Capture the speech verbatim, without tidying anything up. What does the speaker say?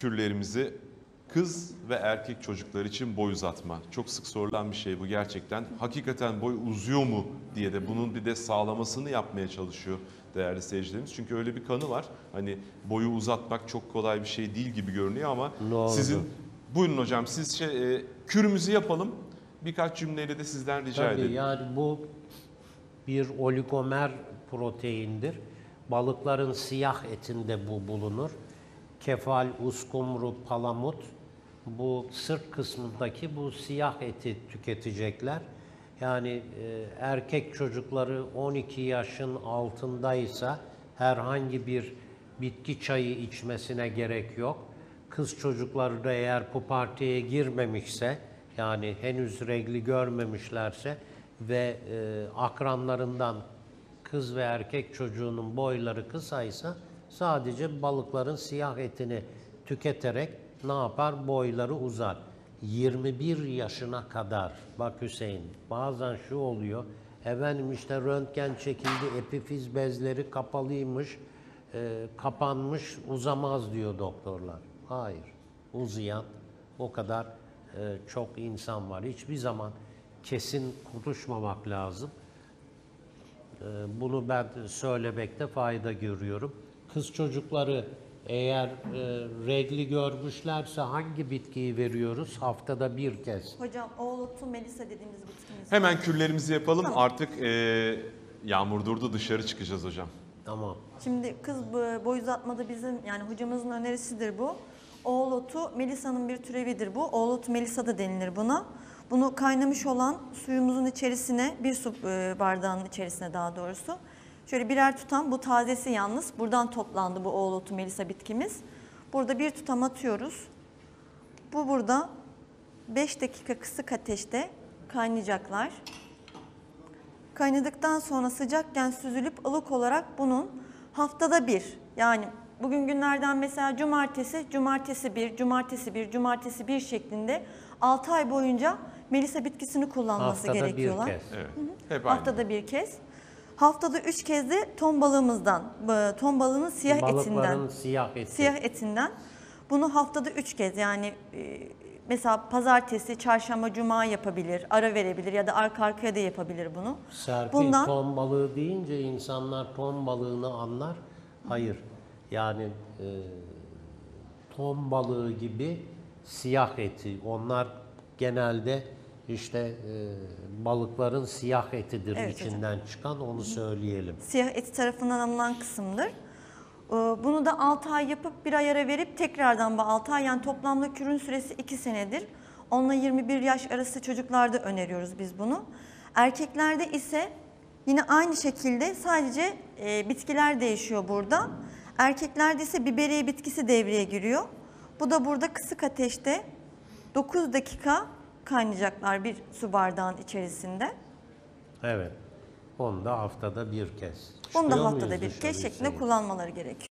Kürlerimizi kız ve erkek çocuklar için boy uzatma. Çok sık sorulan bir şey bu gerçekten. Hakikaten boy uzuyor mu diye de bunun bir de sağlamasını yapmaya çalışıyor değerli seyircilerimiz. Çünkü öyle bir kanı var. Hani boyu uzatmak çok kolay bir şey değil gibi görünüyor ama sizin... Buyurun hocam, siz şey, e, kürümüzü yapalım. Birkaç cümleyle de sizden rica Tabii, edelim. yani bu bir oligomer proteindir. Balıkların siyah etinde bu bulunur. Kefal, uskumru, palamut, bu sırt kısmındaki bu siyah eti tüketecekler. Yani e, erkek çocukları on iki yaşın altındaysa herhangi bir bitki çayı içmesine gerek yok. Kız çocukları da eğer puberteye girmemişse, yani henüz regli görmemişlerse ve e, akranlarından kız ve erkek çocuğunun boyları kısaysa sadece balıkların siyah etini tüketerek ne yapar? Boyları uzar. yirmi bir yaşına kadar, bak Hüseyin, bazen şu oluyor, efendim işte röntgen çekildi, epifiz bezleri kapalıymış, e, kapanmış, uzamaz diyor doktorlar. Hayır, uzayan o kadar e, çok insan var. Hiçbir zaman kesin konuşmamak lazım. E, bunu ben söylemekte fayda görüyorum. Kız çocukları eğer e, regli görmüşlerse hangi bitkiyi veriyoruz? Haftada bir kez. Hocam oğlotu Melisa dediğimiz bitkimiz. Hemen kürlerimizi yapalım. Tamam. Artık e, yağmur durdu, dışarı çıkacağız hocam. Tamam. Şimdi kız boy uzatmada bizim, yani hocamızın önerisidir bu. Oğlotu Melisa'nın bir türevidir bu. Oğlotu Melisa da denilir buna. Bunu kaynamış olan suyumuzun içerisine, bir su bardağının içerisine daha doğrusu, şöyle birer tutam, bu tazesi yalnız, buradan toplandı bu oğlotu Melisa bitkimiz. Burada bir tutam atıyoruz. Bu burada beş dakika kısık ateşte kaynayacaklar. Kaynadıktan sonra sıcakken süzülüp ılık olarak bunun haftada bir, yani bugün günlerden mesela cumartesi, cumartesi bir, cumartesi bir, cumartesi bir şeklinde altı ay boyunca Melisa bitkisini kullanması Haftada gerekiyorlar. bir kez. Evet. Hep aynı. Haftada bir kez. Haftada üç kez de ton balığımızdan, ton balığının siyah Balıkların etinden, siyah eti. siyah etinden. Bunu haftada üç kez, yani e, mesela pazartesi, çarşamba, cuma yapabilir, ara verebilir ya da arka arkaya da yapabilir bunu. Serpil, Bundan, ton balığı deyince insanlar ton balığını anlar. Hayır. Yani e, ton balığı gibi siyah eti. Onlar genelde işte e, balıkların siyah etidir, Evet, içinden çıkan, onu söyleyelim. siyah eti tarafından alınan kısımdır. Ee, Bunu da altı ay yapıp bir ay ara verip tekrardan bu altı ay, yani toplamda kürün süresi iki senedir. onla yirmi bir yaş arası çocuklarda öneriyoruz biz bunu. Erkeklerde ise yine aynı şekilde, sadece e, bitkiler değişiyor burada. Erkeklerde ise biberiye bitkisi devreye giriyor. Bu da burada kısık ateşte dokuz dakika kaynayacaklar bir su bardağın içerisinde. Evet. Onu da haftada bir kez. Bunu da Çıkıyor haftada muyuz bir dışarı kez şeklinde Hüseyin? kullanmaları gerekiyor.